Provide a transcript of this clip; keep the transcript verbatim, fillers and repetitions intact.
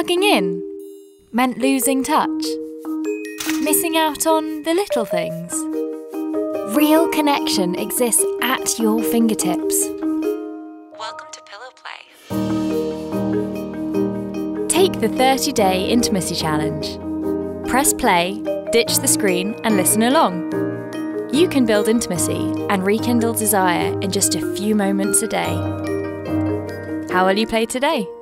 hugging in meant losing touch, missing out on the little things. Real connection exists at your fingertips. Welcome to Pillow Play. Take the thirty day Intimacy Challenge. Press play, ditch the screen and listen along. You can build intimacy and rekindle desire in just a few moments a day. How will you play today?